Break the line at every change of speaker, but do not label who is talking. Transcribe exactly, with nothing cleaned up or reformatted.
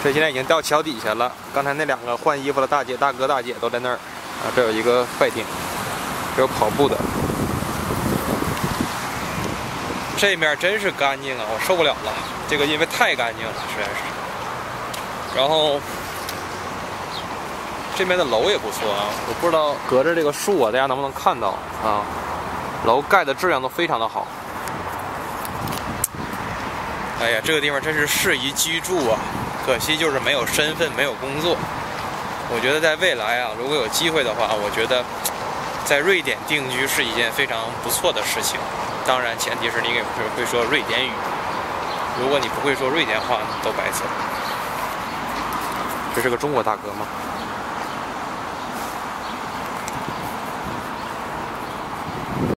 这现在已经到桥底下了。刚才那两个换衣服的大姐、大哥、大姐都在那儿啊。这有一个快艇，这有跑步的。这面真是干净啊，我受不了了。这个因为太干净了，实在是。然后这边的楼也不错啊，我不知道隔着这个树啊，大家能不能看到啊？楼盖的质量都非常的好。哎呀，这个地方真是适宜居住啊，可惜就是没有身份，没有工作。我觉得在未来啊，如果有机会的话，我觉得在瑞典定居是一件非常不错的事情。当然，前提是你也会说瑞典语。如果你不会说瑞典话，都白扯。这是个中国大哥吗？